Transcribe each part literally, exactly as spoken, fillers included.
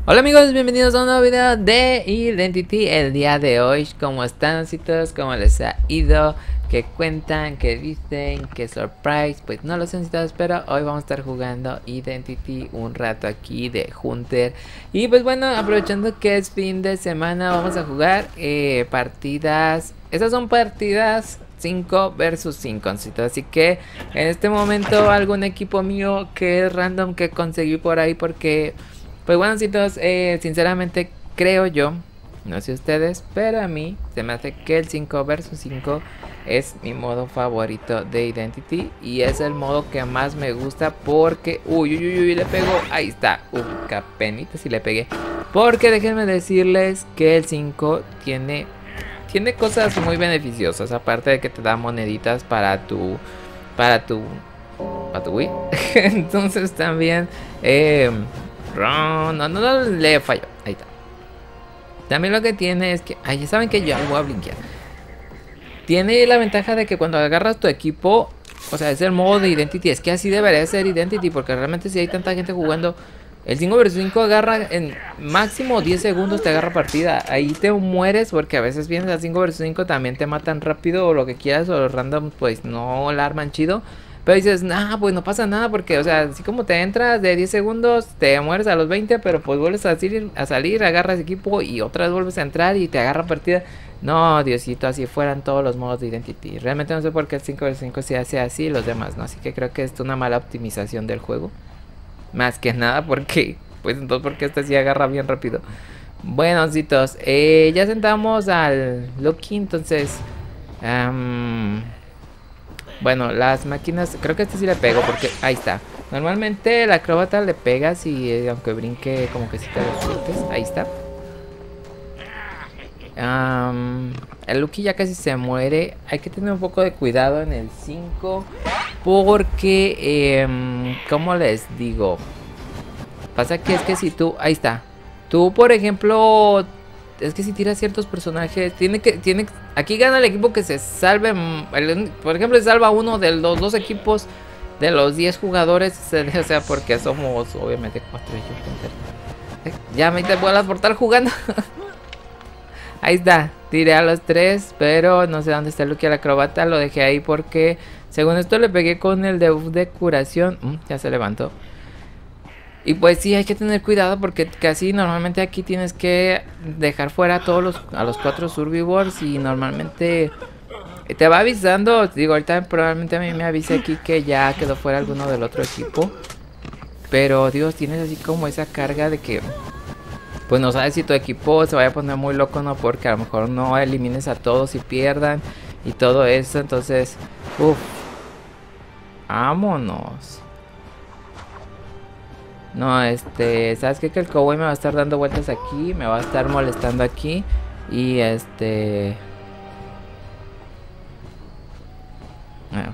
Hola amigos, bienvenidos a un nuevo video de Identity. El día de hoy, ¿cómo están, citos? ¿Cómo les ha ido? ¿Qué cuentan? ¿Qué dicen? ¿Qué surprise? Pues no lo sé, citos, pero hoy vamos a estar jugando Identity un rato aquí de Hunter. Y pues bueno, aprovechando que es fin de semana, vamos a jugar eh, partidas. Esas son partidas cinco versus cinco, así que en este momento algún equipo mío que es random que conseguí por ahí porque... Pues bueno, citos, eh, sinceramente creo yo, no sé ustedes, pero a mí se me hace que el cinco versus cinco es mi modo favorito de Identity. Y es el modo que más me gusta porque... Uy, uy, uy, uy, le pegó, ahí está, uy, capenita si le pegué. Porque déjenme decirles que el cinco tiene, tiene cosas muy beneficiosas, aparte de que te da moneditas para tu... Para tu... Para tu Wii. Entonces también... Eh, No, no, no, no le falló. Ahí está. También lo que tiene es que... Ay, ya saben que yo voy a blinkear. Tiene la ventaja de que cuando agarras tu equipo... O sea, es el modo de Identity. Es que así debería ser Identity. Porque realmente si hay tanta gente jugando... El cinco versus cinco agarra en máximo diez segundos, te agarra partida. Ahí te mueres porque a veces vienes a cinco versus cinco, también te matan rápido o lo que quieras. O los random pues no la arman chido. Pero dices, nah, pues no pasa nada porque, o sea, así como te entras de diez segundos, te mueres a los veinte, pero pues vuelves a salir, a salir, agarras equipo y otra vez vuelves a entrar y te agarra partida. No, Diosito, así fueran todos los modos de Identity. Realmente no sé por qué el cinco versus cinco se hace así y los demás, ¿no? Así que creo que es una mala optimización del juego. Más que nada porque, pues entonces porque este sí agarra bien rápido. Bueno, citos, eh, ya sentamos al Loki, entonces... Um, Bueno, las máquinas, creo que este sí le pego porque ahí está. Normalmente el acróbata le pegas y eh, aunque brinque como que si te lo sueltes. Ahí está. um, El Lucky ya casi se muere. Hay que tener un poco de cuidado en el cinco porque, eh, ¿cómo les digo? Pasa que es que si tú, ahí está. Tú, por ejemplo... Es que si tiras ciertos personajes, tiene que, tiene, aquí gana el equipo que se salve, el, por ejemplo, se salva uno de los dos equipos de los diez jugadores, o sea, porque somos obviamente cuatro. Ya me te vuelas por estar jugando. Ahí está, tiré a los tres, pero no sé dónde está el Lucky el acróbata, lo dejé ahí porque, según esto le pegué con el debuff de curación, mm, ya se levantó. Y pues sí, hay que tener cuidado porque casi normalmente aquí tienes que dejar fuera a todos los, a los cuatro survivors y normalmente te va avisando. Digo, ahorita probablemente a mí me avise aquí que ya quedó fuera alguno del otro equipo. Pero Dios, tienes así como esa carga de que pues no sabes si tu equipo se vaya a poner muy loco, no, porque a lo mejor no elimines a todos y pierdan y todo eso. Entonces, uff, vámonos. No, este, ¿sabes qué? Que el cowboy me va a estar dando vueltas aquí, me va a estar molestando aquí. Y este... A ver.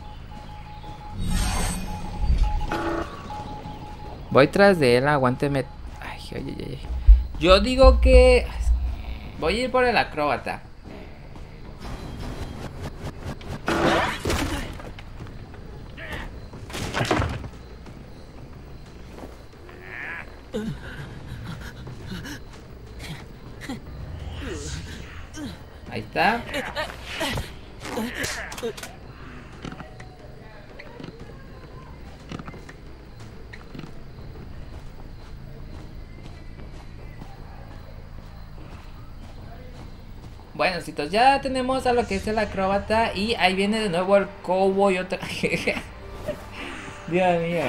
Voy tras de él, aguánteme. Ay, ay, ay, ay. Yo digo que... Voy a ir por el acróbata. Ahí está. Bueno, citos, ya tenemos a lo que es el acróbata. Y ahí viene de nuevo el cowboy otra. Dios mío.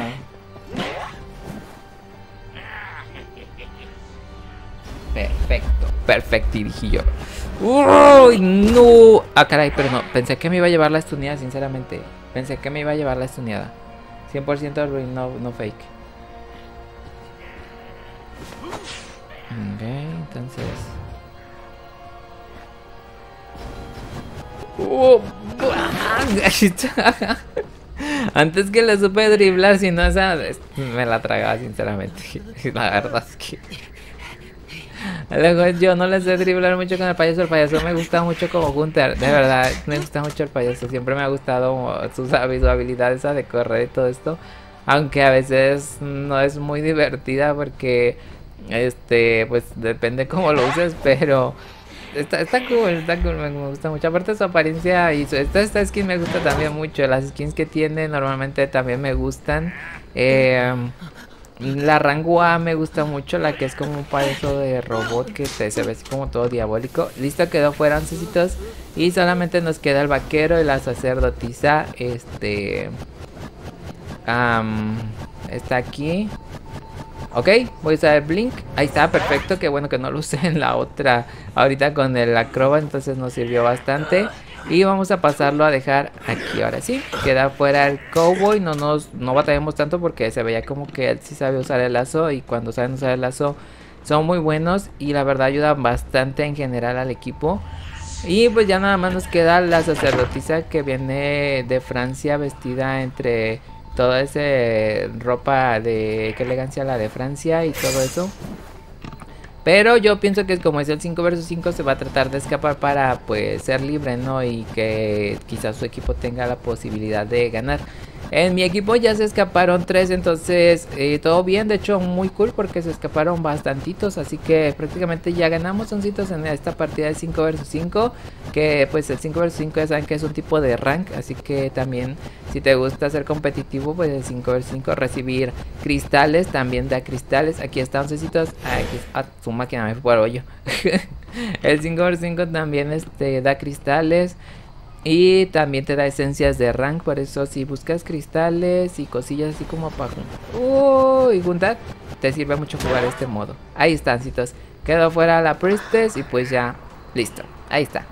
Perfecto, perfecto, dije yo. ¡Uy, no! Ah, caray, pero no. Pensé que me iba a llevar la estuneada, sinceramente. Pensé que me iba a llevar la estuneada. cien por ciento ruin, no, no fake. Ok, entonces... Uh, antes que le supe driblar, si no esa... Me la tragaba, sinceramente. La verdad es que... Luego yo no le sé driblar mucho con el payaso. El payaso me gusta mucho como Hunter. De verdad, me gusta mucho el payaso. Siempre me ha gustado sus, sus habilidades de correr y todo esto. Aunque a veces no es muy divertida porque Este, pues depende cómo lo uses, pero está, está cool, está cool, me, me gusta mucho. Aparte su apariencia y su, esta, esta skin me gusta también mucho. Las skins que tiene normalmente también me gustan. Eh, la rango A me gusta mucho, la que es como un payaso de robot que te, se ve así como todo diabólico. Listo, quedó fuera, oncecitos. Y solamente nos queda el vaquero y la sacerdotisa. Este... Um, está aquí. Ok, voy a usar el blink. Ahí está, perfecto. Qué bueno que no lo usé en la otra ahorita con el acroba, entonces nos sirvió bastante. Y vamos a pasarlo a dejar aquí. Ahora sí, queda fuera el cowboy. No nos no batallamos tanto porque se veía como que él sí sabe usar el lazo. Y cuando saben usar el lazo son muy buenos. Y la verdad ayudan bastante en general al equipo. Y pues ya nada más nos queda la sacerdotisa que viene de Francia vestida entre... toda esa ropa de... qué elegancia la de Francia y todo eso. Pero yo pienso que como es el cinco versus cinco se va a tratar de escapar para pues ser libre, ¿no? Y que quizás su equipo tenga la posibilidad de ganar. En mi equipo ya se escaparon tres, entonces eh, todo bien, de hecho muy cool porque se escaparon bastantitos, así que prácticamente ya ganamos oncitos en esta partida de cinco versus cinco, que pues el cinco versus cinco ya saben que es un tipo de rank, así que también si te gusta ser competitivo, pues el cinco versus cinco recibir cristales, también da cristales, aquí está oncitos, aquí ah, su máquina me fue por el hoyo. El cinco versus cinco también este, da cristales. Y también te da esencias de rank, por eso si buscas cristales y cosillas así como para uh, y juntar, te sirve mucho jugar este modo. Ahí están, citos. Quedó fuera la priestess y pues ya, listo. Ahí está.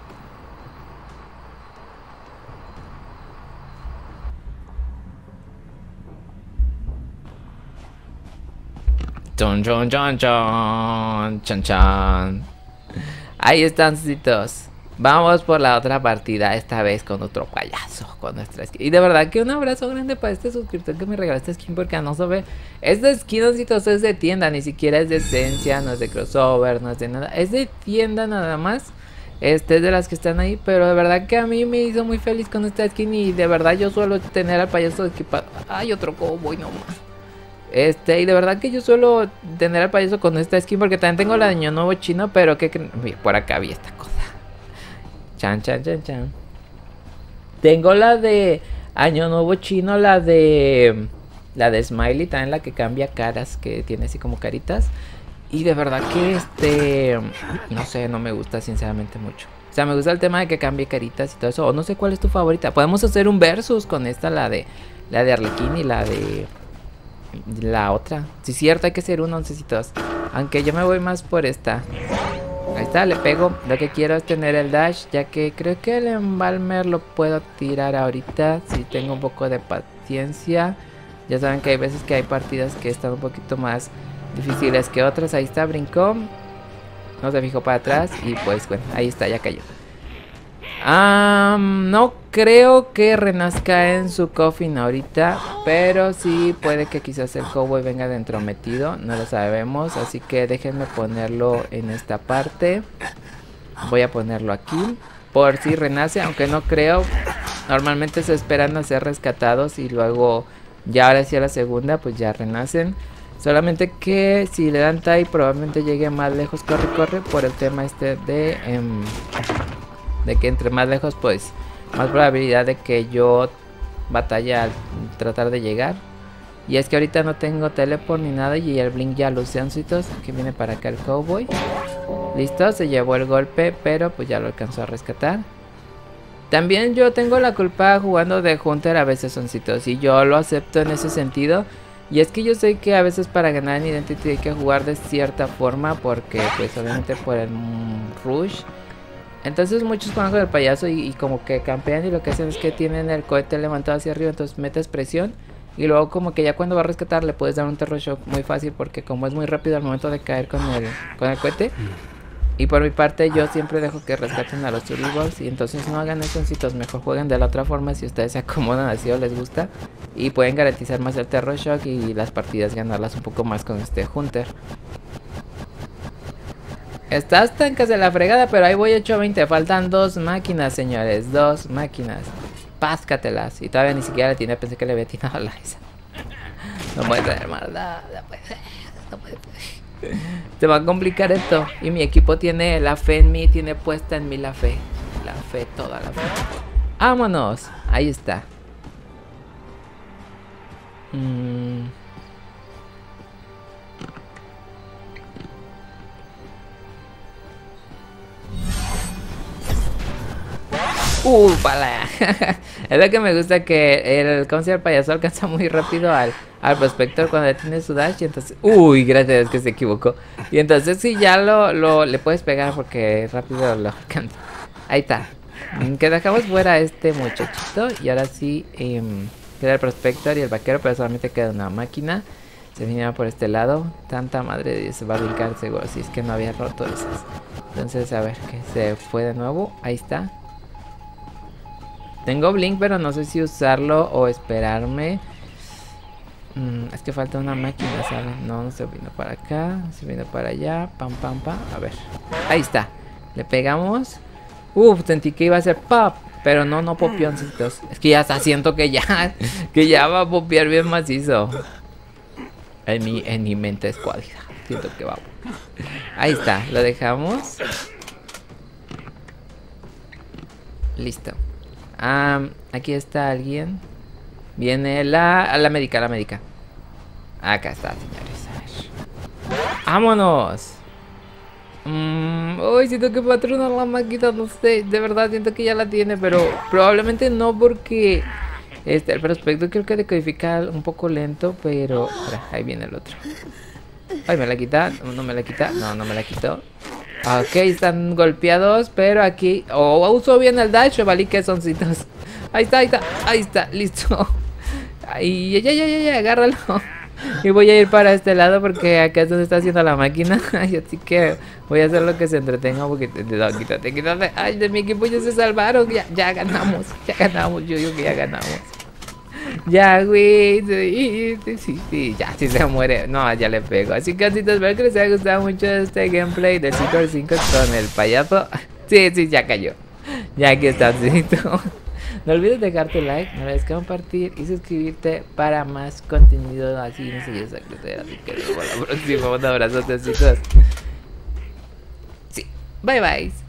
Chon, chon, chon, chon, chon, chon. Ahí están, citos. Vamos por la otra partida, esta vez con otro payaso, con nuestra skin. Y de verdad que un abrazo grande para este suscriptor que me regaló esta skin, porque no sabe, esta skin es de tienda, ni siquiera es de esencia, no es de crossover, no es de nada, es de tienda nada más. Este es de las que están ahí, pero de verdad que a mí me hizo muy feliz con esta skin y de verdad yo suelo tener al payaso equipado. Ay, otro cowboy nomás. Este, y de verdad que yo suelo tener al payaso con esta skin porque también tengo la de Año Nuevo Chino, pero que por acá vi esta cosa. Chan, chan, chan, chan. Tengo la de Año Nuevo Chino, la de... la de Smiley, también la que cambia caras, que tiene así como caritas. Y de verdad que este... no sé, no me gusta sinceramente mucho. O sea, me gusta el tema de que cambie caritas y todo eso. O no sé cuál es tu favorita. Podemos hacer un versus con esta, la de... la de Arlequín y la de... la otra. Sí, es cierto, hay que hacer uno, oncecitos. Aunque yo me voy más por esta. Ahí está, le pego. Lo que quiero es tener el dash, ya que creo que el embalmer lo puedo tirar ahorita si tengo un poco de paciencia. Ya saben que hay veces que hay partidas que están un poquito más difíciles que otras. Ahí está, brincó. No se fijó para atrás y pues bueno, ahí está, ya cayó. Um, no creo que renazca en su coffin ahorita, pero sí puede que quizás el cowboy venga de entrometido, no lo sabemos, así que déjenme ponerlo en esta parte. Voy a ponerlo aquí, por si renace, aunque no creo. Normalmente se esperan a ser rescatados y luego ya ahora sí a la segunda pues ya renacen. Solamente que si le dan tie probablemente llegue más lejos, corre, corre, por el tema este de... Um, de que entre más lejos pues más probabilidad de que yo batalla al tratar de llegar. Y es que ahorita no tengo teleport ni nada y el blink ya lo usé, oncitos, que viene para acá el cowboy. Listo, se llevó el golpe, pero pues ya lo alcanzó a rescatar. También yo tengo la culpa jugando de Hunter a veces, oncitos, y yo lo acepto en ese sentido. Y es que yo sé que a veces para ganar en Identity hay que jugar de cierta forma, porque pues obviamente por el rush. Entonces muchos juegan con el payaso y, y como que campean y lo que hacen es que tienen el cohete levantado hacia arriba, entonces metes presión y luego como que ya cuando va a rescatar le puedes dar un terror shock muy fácil porque como es muy rápido al momento de caer con el, con el cohete. Y por mi parte yo siempre dejo que rescaten a los survivors y entonces no hagan eso, mejor jueguen de la otra forma si ustedes se acomodan así o les gusta. Y pueden garantizar más el terror shock y las partidas ganarlas un poco más con este Hunter. Estás tan casi la fregada, pero ahí voy ocho veinte. Faltan dos máquinas, señores. Dos máquinas. Páscatelas. Y todavía ni siquiera le tiene. Pensé que le había tirado la esa. No puede ser, maldad. No puede ser. No puede ser. Se va a complicar esto. Y mi equipo tiene la fe en mí, tiene puesta en mí la fe. La fe, toda la fe. ¡Vámonos! Ahí está. Mm. Uh, pala. Es lo que me gusta, que el, ¿cómo se llama? El payaso alcanza muy rápido al, al prospector cuando tiene su dash. Y entonces, uy, gracias a Dios que se equivocó. Y entonces sí, ya lo, lo le puedes pegar porque rápido lo alcanza. Ahí está. Que dejamos fuera a este muchachito. Y ahora sí, eh, queda el prospector y el vaquero, pero solamente queda una máquina. Se viene por este lado. Tanta madre de Dios, se va a brincar seguro, si es que no había roto esas. Entonces, a ver, que se fue de nuevo. Ahí está. Tengo blink, pero no sé si usarlo o esperarme. Mm, es que falta una máquina, ¿saben? No, no se vino para acá, se vino para allá. Pam, pam, pam. A ver. Ahí está. Le pegamos. Uf, sentí que iba a ser pop. Pero no, no popioncitos. Es que ya está, siento que ya, que ya va a popear bien macizo. En mi, en mi mente escuadrida. Siento que va. Ahí está, lo dejamos. Listo. Um, aquí está alguien. Viene la, la médica, la médica. Acá está, señores. A ver. ¡Vámonos! Mm, uy, siento que patrona la máquina, no sé. De verdad siento que ya la tiene, pero probablemente no, porque este, el prospecto creo que decodifica un poco lento. Pero, espera, ahí viene el otro. Ay, me la quita, no me la quita. No, no me la quitó. Ok, están golpeados, pero aquí... Oh, uso bien el dash, valí que soncitos. Ahí está, ahí está, ahí está, listo. Ahí, ya, ya, ya, ya, agárralo. Y voy a ir para este lado porque acá es donde está haciendo la máquina. Así que voy a hacer lo que se entretenga porque... No, quítate, quítate. Ay, de mi equipo ya se salvaron. Ya, ya ganamos, ya ganamos, yo digo que ya ganamos. Ya, güey, sí, sí, sí, ya, si se muere, no, ya le pego. Así que, casitas, espero que les haya gustado mucho este gameplay de cinco por cinco con el payaso. Sí, sí, ya cayó. Ya aquí está, Cito. No olvides dejar tu like, no olvides compartir y suscribirte para más contenido así, no sé, yo sé, así que nos vemos la próxima. Un abrazo, chicos. Sí, bye bye.